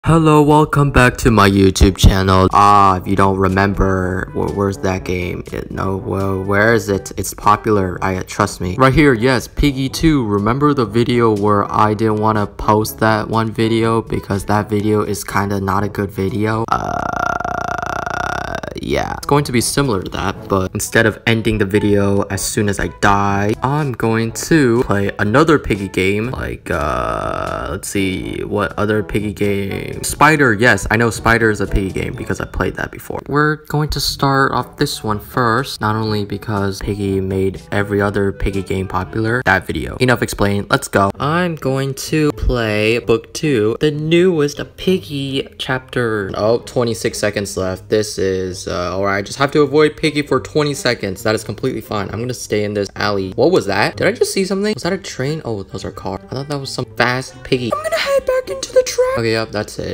Hello, welcome back to my YouTube channel. If you don't remember, where's that game? Where is it? It's popular, trust me. Right here, yes, Piggy 2. Remember the video where I didn't want to post that one video because that video is kind of not a good video? Yeah, it's going to be similar to that, but instead of ending the video as soon as I die, I'm going to play another Piggy game. Like, let's see, what other Piggy game? Spider, yes, I know Spider is a Piggy game because I played that before. We're going to start off this one first, not only because Piggy made every other Piggy game popular. That video. Enough explained, let's go. I'm going to play Book 2, the newest Piggy chapter. Oh, 26 seconds left. This is alright, I just have to avoid Piggy for 20 seconds. That is completely fine. I'm gonna stay in this alley. What was that? Did I just see something? Was that a train? Oh, those are cars. I thought that was some fast Piggy. I'm gonna head back into the track. Okay, yep, that's it.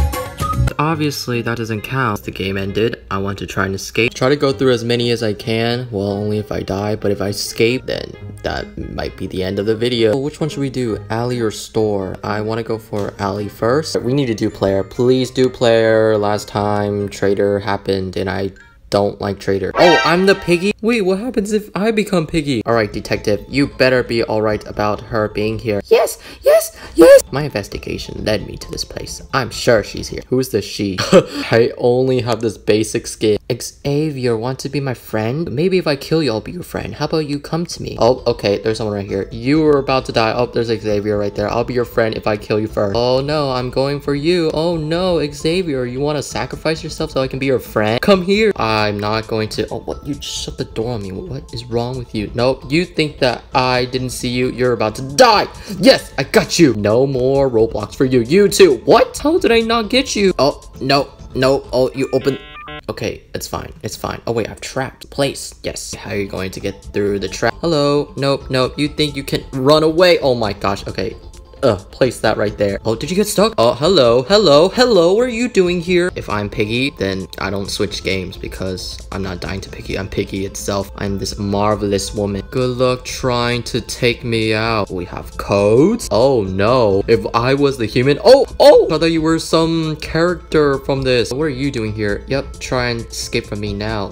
Obviously, that doesn't count. The game ended. I want to try and escape. Try to go through as many as I can. Well, only if I die. But if I escape, then that might be the end of the video. Which one should we do? Alley or store? I want to go for alley first. We need to do player. Please do player. Last time Trader happened and I don't like Trader. Oh, I'm the Piggy? Wait, what happens if I become Piggy? Alright, detective, you better be alright about her being here. Yes, yes, yes! My investigation led me to this place. I'm sure she's here. Who's the she? I only have this basic skin. Xavier, want to be my friend? Maybe if I kill you, I'll be your friend. How about you come to me? Oh, okay, there's someone right here. You were about to die. Oh, there's Xavier right there. I'll be your friend if I kill you first. Oh no, I'm going for you. Oh no, Xavier, you want to sacrifice yourself so I can be your friend? Come here. I'm not going to. Oh, what? You just shut the door on me. What is wrong with you? Nope. You think that I didn't see you? You're about to die. Yes, I got you. No more Roblox for you. You too. What? How did I not get you? Oh, no, no. Oh, you opened. Okay, it's fine. It's fine. Oh wait, I've trapped. Place. Yes. How are you going to get through the trap? Hello. Nope, nope. You think you can run away? Oh my gosh. Okay. Place that right there. Oh, did you get stuck? Oh, hello, hello, hello. What are you doing here? If I'm Piggy, then I don't switch games because I'm not dying to Piggy. I'm Piggy itself. I'm this marvelous woman. Good luck trying to take me out. We have codes. Oh no. If I was the human. Oh, I thought you were some character from this. What are you doing here? Yep, try and escape from me now.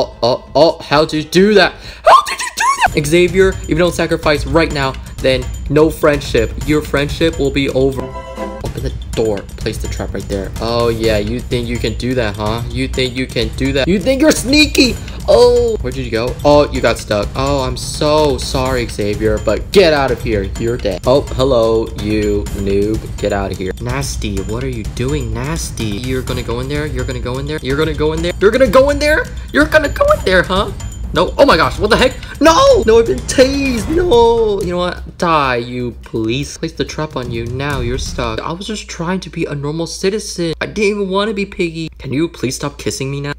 Oh, how'd you do that? How did you do that? Xavier, if you don't sacrifice right now, then no friendship. Your friendship will be over. Open the door. Place the trap right there. Oh yeah, you think you can do that, huh? You think you can do that? You think you're sneaky? Oh, where did you go? Oh, you got stuck. Oh, I'm so sorry, Xavier, but get out of here. You're dead. Oh, hello, you noob. Get out of here. Nasty, what are you doing, Nasty? You're gonna go in there? You're gonna go in there? You're gonna go in there? You're gonna go in there? You're gonna go in there, huh? No. Oh my gosh, what the heck? No! No, I've been tased. No. You know what? Die, you police. Place the trap on you. Now you're stuck. I was just trying to be a normal citizen. I didn't even want to be Piggy. Can you please stop kissing me now?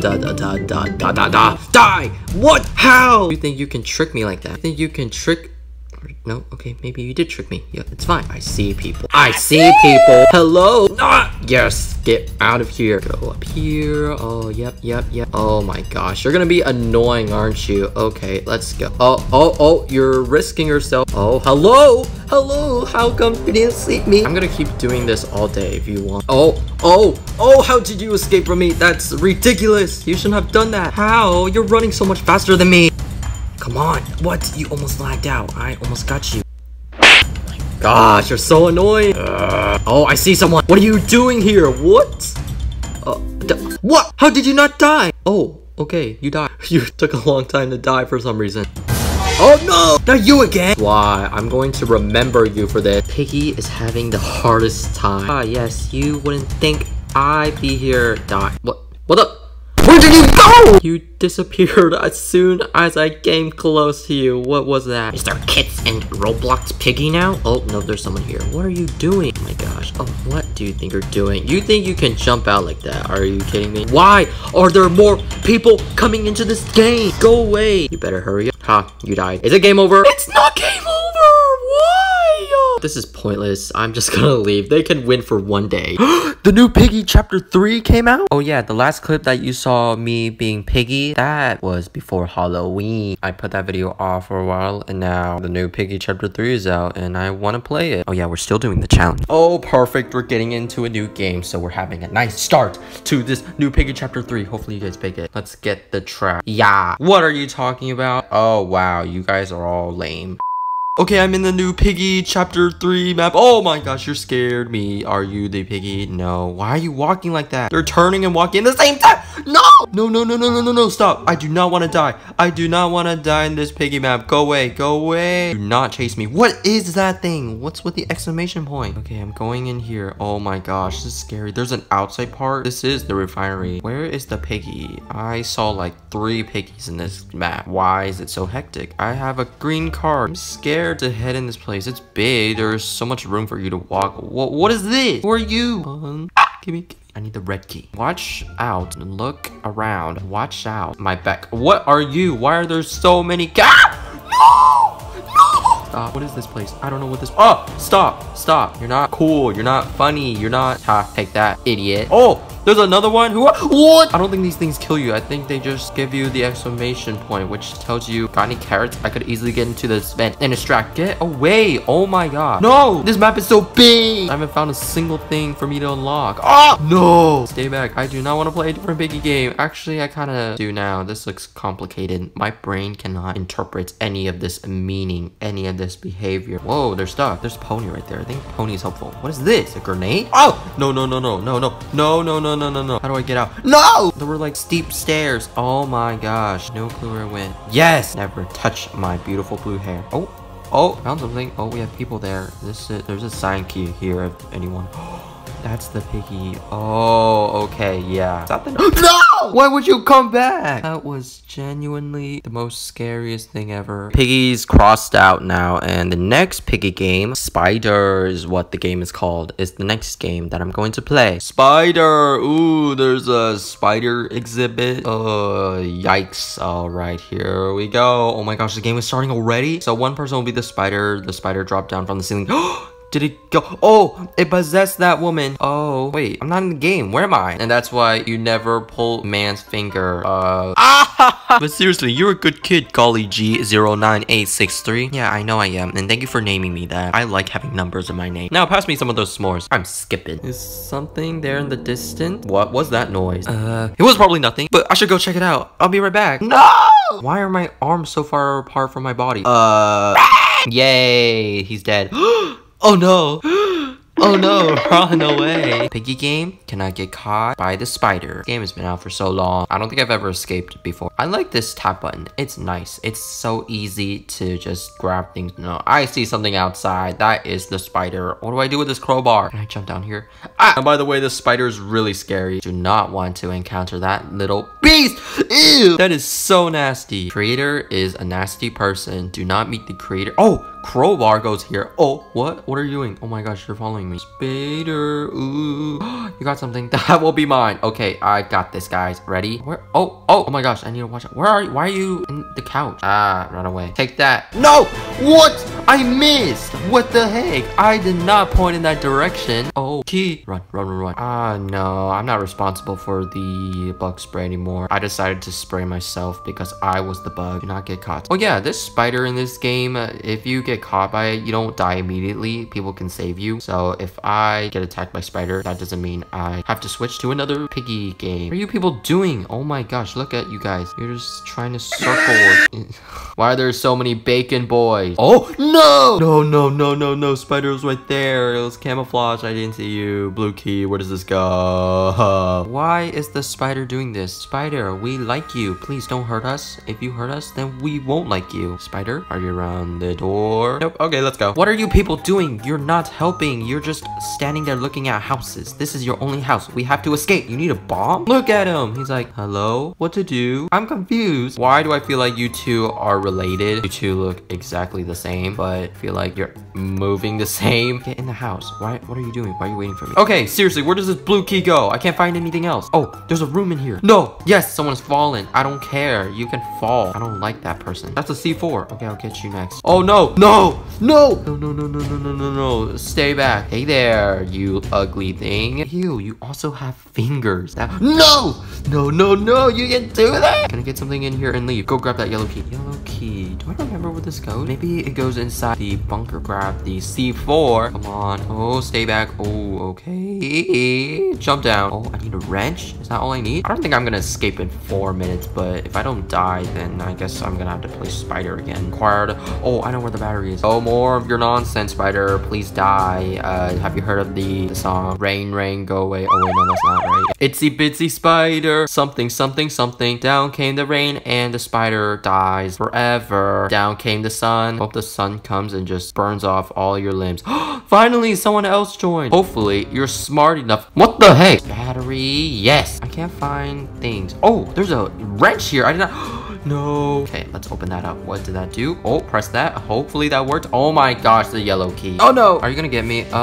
Die! What? How? You think you can trick me like that? You think you can trick... No, okay, maybe you did trick me. Yeah, it's fine. I see people. I see people. Hello. Yes, get out of here. Go up here. Oh, yep. Oh my gosh, you're gonna be annoying, aren't you? Okay, let's go. Oh, you're risking yourself. Oh, hello. How come you didn't see me? I'm gonna keep doing this all day if you want. Oh, how did you escape from me? That's ridiculous. You shouldn't have done that. How? You're running so much faster than me. Come on. What? You almost lagged out. I almost got you. Gosh, you're so annoying. Oh, I see someone. What are you doing here? What? What? How did you not die? Oh, okay. You died. You took a long time to die for some reason. Oh no! Not you again! Why? I'm going to remember you for this. Piggy is having the hardest time. Ah, yes. You wouldn't think I'd be here. Die. What up? Where did you go? You disappeared as soon as I came close to you. What was that? Is there kids in Roblox Piggy now? Oh, no, there's someone here. What are you doing? Oh my gosh. Oh, what do you think you're doing? You think you can jump out like that? Are you kidding me? Why are there more people coming into this game? Go away. You better hurry up. Ha, you died. Is it game over? It's not game over. Why? This is pointless. I'm just gonna leave. They can win for one day. The new Piggy Chapter 3 came out? Oh yeah, the last clip that you saw me being Piggy, that was before Halloween. I put that video off for a while, and now the new Piggy Chapter 3 is out, and I want to play it. Oh yeah, we're still doing the challenge. Oh, perfect. We're getting into a new game, so we're having a nice start to this new Piggy Chapter 3. Hopefully you guys pick it. Let's get the trap. Yeah. What are you talking about? Oh, wow. You guys are all lame. Okay, I'm in the new Piggy Chapter 3 map. Oh my gosh, you're scared me. Are you the piggy? No. Why are you walking like that? They're turning and walking at the same time. No! No, no, no, no, no, no, no. Stop. I do not want to die. I do not want to die in this piggy map. Go away. Go away. Do not chase me. What is that thing? What's with the exclamation point? Okay, I'm going in here. Oh my gosh, this is scary. There's an outside part. This is the refinery. Where is the piggy? I saw like 3 piggies in this map. Why is it so hectic? I have a green car. I'm scared to head in this place. It's big. There's so much room for you to walk. What is this? Who are you? Give me. I need the red key. Watch out. Look around. Watch out. My back. What are you? Why are there so many No! No! Stop. What is this place? I don't know what this. Oh! Stop. Stop. You're not cool. You're not funny. You're not. Ha! Take that, idiot. Oh! There's another one. What? I don't think these things kill you. I think they just give you the exclamation point, which tells you, got any carrots? I could easily get into this vent and extract. Get away. Oh my god. No, this map is so big. I haven't found a single thing for me to unlock. Oh, no. Stay back. I do not want to play a different piggy game. Actually, I kind of do now. This looks complicated. My brain cannot interpret any of this meaning, any of this behavior. Whoa, there's stuff. There's a pony right there. I think pony is helpful. What is this? A grenade? Oh, no, no, no, no, no, no, no, no, no. No. How do I get out? No! There were like steep stairs. Oh my gosh. No clue where I went. Yes! Never touch my beautiful blue hair. Oh, found something. Oh, we have people there. There's a sign key here if anyone. That's the piggy. Oh, okay, yeah. Is that the No! Why would you come back? That was genuinely the most scariest thing ever. Piggy's crossed out now, and the next piggy game, Spider is what the game is called, is the next game that I'm going to play. Spider! Ooh, there's a spider exhibit. Yikes. Alright, here we go. Oh my gosh, the game is starting already? So one person will be the spider. The spider dropped down from the ceiling. Did it go? Oh, it possessed that woman. Oh, wait, I'm not in the game. Where am I? And that's why you never pull man's finger. But seriously, you're a good kid, Golly G09863. Yeah, I know I am. And thank you for naming me that. I like having numbers in my name. Now, pass me some of those s'mores. I'm skipping. Is something there in the distance? What was that noise? It was probably nothing, but I should go check it out. I'll be right back. No! Why are my arms so far apart from my body? Yay, he's dead. Oh no! Oh no, run away. Piggy game cannot get caught by the spider. This game has been out for so long. I don't think I've ever escaped before. I like this tap button. It's nice. It's so easy to just grab things. No, I see something outside. That is the spider. What do I do with this crowbar? Can I jump down here? And by the way, the spider is really scary. Do not want to encounter that little beast. Ew! That is so nasty. Creator is a nasty person. Do not meet the creator. Oh! Crowbar goes here. Oh, what? What are you doing? Oh my gosh, you're following me. Spider. Ooh. You got something. That will be mine. Okay, I got this, guys. Ready? Where? Oh my gosh, I need to watch out. Where are you? Why are you in the couch? Run away. Take that. No! What? I missed. What the heck? I did not point in that direction. Oh, key. Run. No, I'm not responsible for the bug spray anymore. I decided to spray myself because I was the bug. Do not get caught. Oh yeah, this spider in this game, if you get caught by it, you don't die immediately. People can save you. So if I get attacked by spider, that doesn't mean I have to switch to another piggy game. What are you people doing? Oh my gosh, look at you guys. You're just trying to circle. Why are there so many bacon boys? Oh no! No. Spider was right there. It was camouflage. I didn't see you. Blue key. Where does this go? Why is the spider doing this? Spider, we like you. Please don't hurt us. If you hurt us, then we won't like you. Spider, are you around the door? Nope. Okay, let's go. What are you people doing? You're not helping. You're just standing there looking at houses. This is your only house. We have to escape. You need a bomb? Look at him. He's like, hello? What to do? I'm confused. Why do I feel like you two are related? You two look exactly the same, but but I feel like you're moving the same. Get in the house. What are you doing? Why are you waiting for me? Okay, seriously, where does this blue key go? I can't find anything else. Oh, there's a room in here. No. Yes, someone's fallen. I don't care. You can fall. I don't like that person. That's a C4. Okay, I'll get you next. Oh, no. No. No. No, no, no, no, no, no, no, no. Stay back. Hey there, you ugly thing. Ew, you also have fingers. No. No, no, no. You can do that. Can I get something in here and leave? Go grab that yellow key. Yellow key. Do I remember where this goes? Maybe it goes inside the bunker. Grab the C4. Come on. Oh, stay back. Oh, okay. Jump down. Oh, I need a wrench. Is that all I need? I don't think I'm gonna escape in 4 minutes, but if I don't die, then I guess I'm gonna have to play Spider again. Acquired. Oh, I know where the battery is. Oh, more of your nonsense, Spider. Please die. Have you heard of the song Rain, Rain, Go Away? Oh, wait, no, that's not right. Itsy bitsy spider. Something, something, something. Down came the rain and the spider dies forever. Down came the sun. Hope the sun comes and just burns off all your limbs. Finally, someone else joined. Hopefully, you're smart enough. What the heck? Battery. Yes. I can't find things. Oh, there's a wrench here. I did not... No. Okay, let's open that up. What did that do? Oh, press that. Hopefully that worked. Oh my gosh, the yellow key. Oh no. Are you gonna get me?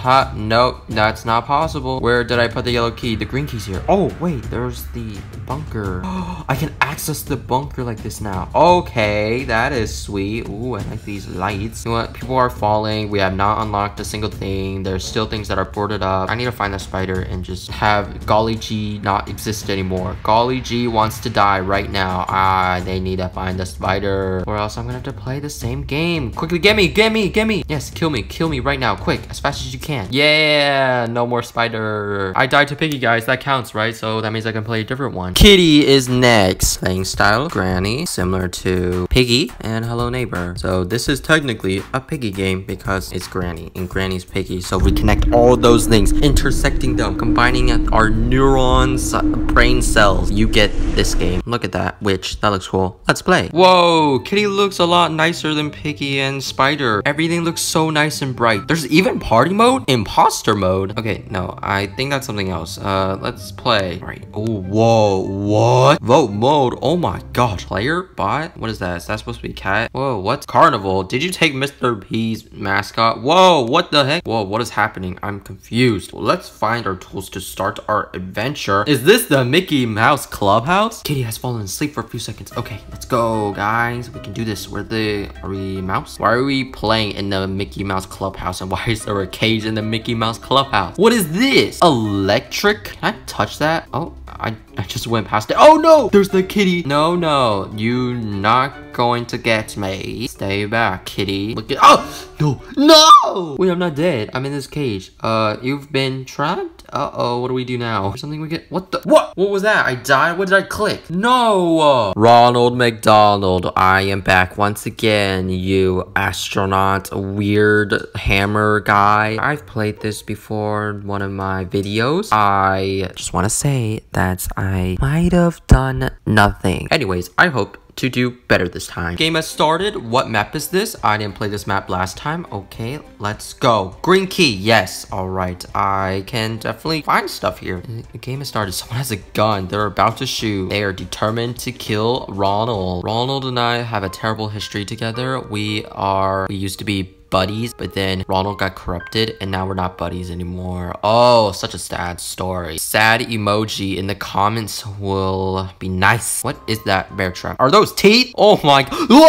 No, that's not possible. Where did I put the yellow key? The green key's here. Oh, wait, there's the bunker. I can access the bunker like this now. Okay, that is sweet. Ooh, I like these lights. You know what? People are falling. We have not unlocked a single thing. There's still things that are boarded up. I need to find the spider and just have Golly G not exist anymore. Golly G wants to die right now. They need to find the spider, or else I'm gonna have to play the same game. Quickly, get me, get me, get me. Yes, kill me right now, quick, as fast as you can. Yeah, no more spider. I died to Piggy, guys. That counts, right? So that means I can play a different one. Kitty is next. Playing style Granny, similar to Piggy and Hello Neighbor. So this is technically a Piggy game because it's Granny and Granny's Piggy. So we connect all those things, intersecting them, combining our neurons, brain cells. You get this game. Look at that witch. That looks cool. Let's play. Whoa, Kitty looks a lot nicer than Piggy and Spider. Everything looks so nice and bright. There's even party mode? Imposter mode? Okay, no, I think that's something else. Let's play. All right. Oh, whoa, what? Vote mode. Oh my gosh. Player? Bot? What is that? Is that supposed to be cat? Whoa, what's carnival? Did you take Mr. P's mascot? Whoa, what the heck? Whoa, what is happening? I'm confused. Well, let's find our tools to start our adventure. Is this the Mickey Mouse Clubhouse? Kitty has fallen asleep for a few seconds. Okay, let's go, guys. We can do this. Are we mouse? Why are we playing in the Mickey Mouse Clubhouse? And why is there a cage in the Mickey Mouse Clubhouse? What is this? Electric? Can I touch that? Oh, I just went past it. Oh no! There's the kitty. No, no. You're not going to get me. Stay back, kitty. Look at— oh! No! No! Wait, I'm not dead. I'm in this cage. You've been trapped? Uh-oh, what do we do now? Or something we get— what the— what was that? I died? What did I click? No! Ronald McDonald, I am back once again, you astronaut weird hammer guy. I've played this before in one of my videos. I just want to say that I might have done nothing. Anyways, I hope to do better this time. Game has started. What map is this? I didn't play this map last time. Okay, let's go. Green key. Yes. All right. I can definitely find stuff here. The game has started. Someone has a gun. They're about to shoot. They are determined to kill Ronald. Ronald and I have a terrible history together. We used to be buddies, but then Ronald got corrupted and now we're not buddies anymore. Oh, such a sad story. Sad emoji in the comments will be nice. What is that bear trap? Are those teeth? Oh my—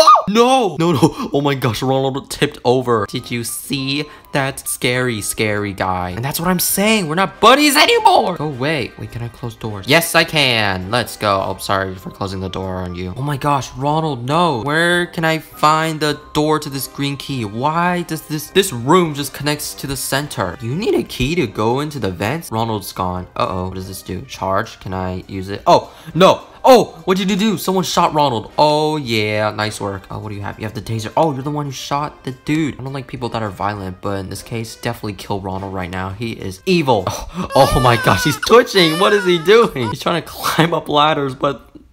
no, no, no. Oh my gosh, Ronald tipped over. Did you see that? Scary guy. And that's what I'm saying. We're not buddies anymore. Go away. Wait, can I close doors? Yes, I can. Let's go. Oh, sorry for closing the door on you. Oh my gosh, Ronald, no. Where can I find the door to this green key? Why does this room just connects to the center? You need a key to go into the vents? Ronald's gone. Uh-oh. What does this do? Charge? Can I use it? Oh, no. Oh, what did you do? Someone shot Ronald. Oh, yeah. Nice work. Oh, what do you have? You have the taser. Oh, you're the one who shot the dude. I don't like people that are violent, but in this case, definitely kill Ronald right now. He is evil. Oh my gosh, he's twitching. What is he doing? He's trying to climb up ladders, but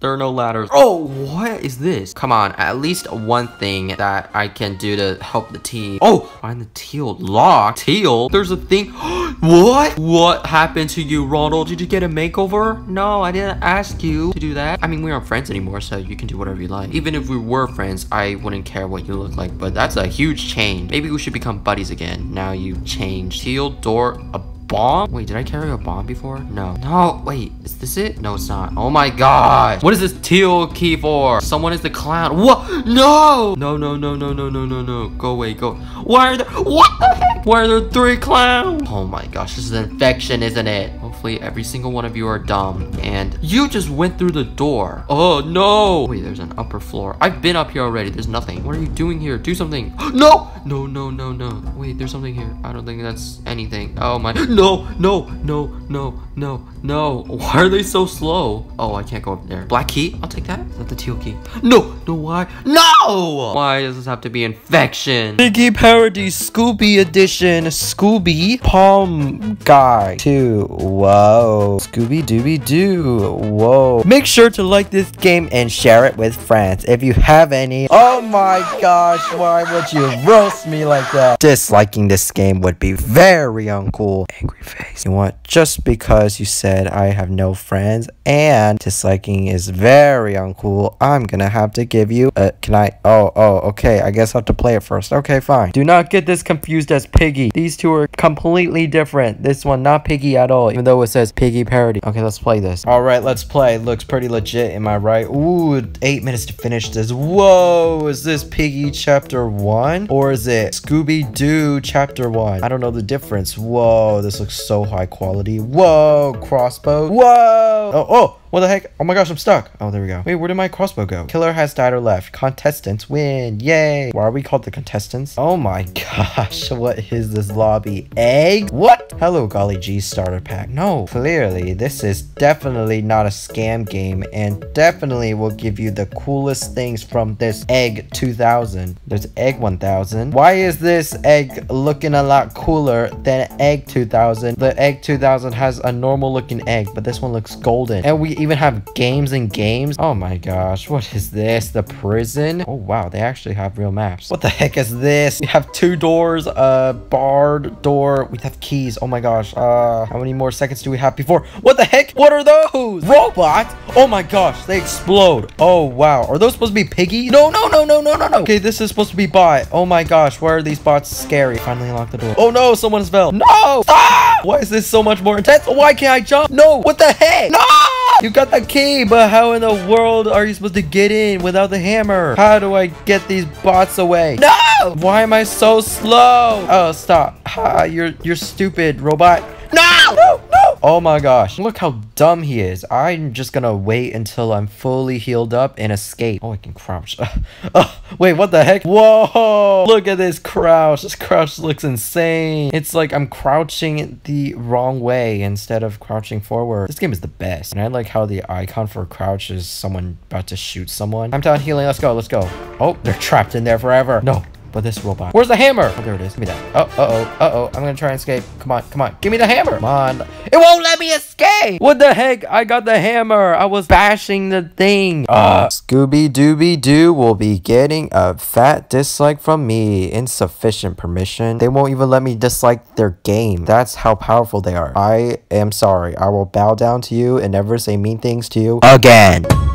There are no ladders. Oh, what is this? Come on, at least one thing that I can do to help the team. Oh, find the teal lock. Teal? There's a thing. What? What happened to you, Ronald? Did you get a makeover? No, I didn't ask you to do that. I mean, we aren't friends anymore, so you can do whatever you like. Even if we were friends, I wouldn't care what you look like, but that's a huge change. Maybe we should become buddies again. Now you changed. Teal door, a bomb? Wait, did I carry a bomb before? No. No, wait, is this it? No, it's not. Oh my gosh. What is this teal key for? Someone is the clown. What? No! No, no, no, no, no, no, no, no. Go away, go. Why are there, what the heck? Why are there 3 clowns? Oh my gosh, this is an infection, isn't it? Hopefully every single one of you are dumb. And you just went through the door. Oh no. Wait, there's an upper floor. I've been up here already. There's nothing. What are you doing here? Do something. No! No, no, no, no. Wait, there's something here. I don't think that's anything. Oh my. No, no, no, no, no, no. Why are they so slow? Oh, I can't go up there. Black key? I'll take that. Is that the teal key? No, no, why? No! Why does this have to be infection? Piggy Parody Scooby Edition. Scooby Palm Guy 2. Whoa. Scooby Dooby Doo. Whoa. Make sure to like this game and share it with friends if you have any. Oh my gosh, why would you roast me like that? Disliking this game would be very uncool. Angry face. You want just because you said I have no friends and disliking is very uncool, I'm gonna have to give you can I? Oh, okay. I guess I have to play it first. Okay, fine. Do not get this confused as Piggy. These two are completely different. This one not Piggy at all, even though it says Piggy Parody. Okay, let's play this. All right, let's play. It looks pretty legit, am I right? Ooh, 8 minutes to finish this. Whoa, is this Piggy chapter 1 or is it Scooby-Doo chapter 1? I don't know the difference. Whoa, this looks so high quality. Whoa, crossbow. Whoa. Oh, what the heck? Oh my gosh, I'm stuck. Oh, there we go. Wait, where did my crossbow go? Killer has died or left. Contestants win. Yay. Why are we called the contestants? Oh my gosh, what is this lobby? Egg? What? Hello, Golly G starter pack. No, clearly, this is definitely not a scam game and definitely will give you the coolest things from this Egg 2000. There's Egg 1000. Why is this egg looking a lot cooler than Egg 2000? The Egg 2000 has a normal looking egg, but this one looks golden. And we even have games and games. Oh my gosh, what is this? The prison? Oh wow, they actually have real maps. What the heck is this? We have 2 doors, a barred door. We have keys. Oh my gosh. How many more seconds do we have before? What the heck? What are those? Robots? Oh my gosh, they explode. Oh wow. Are those supposed to be Piggy? No, no, no, no, no, no, no. Okay, this is supposed to be bot. Oh my gosh, why are these bots scary? Finally unlock the door. Oh no, someone fell. No! Stop! Why is this so much more intense? Why can't I jump? No! What the heck? No! You got the key, but how in the world are you supposed to get in without the hammer? How do I get these bots away? No! Why am I so slow? Oh, stop. You're stupid, robot. No! No! No! Oh my gosh. Look how dumb he is. I'm just gonna wait until I'm fully healed up and escape. Oh, I can crouch. Wait, what the heck? Whoa! Look at this crouch. This crouch looks insane. It's like I'm crouching the wrong way instead of crouching forward. This game is the best. And I like how the icon for crouch is someone about to shoot someone. I'm done healing. Let's go. Let's go. Oh, they're trapped in there forever. No. But this robot. Where's the hammer? Oh, there it is. Give me that. Uh-oh. I'm gonna try and escape. Come on. Give me the hammer. Come on. It won't let me escape. What the heck? I got the hammer. I was bashing the thing. Scooby Dooby Doo will be getting a fat dislike from me. Insufficient permission. They won't even let me dislike their game. That's how powerful they are. I am sorry. I will bow down to you and never say mean things to you again.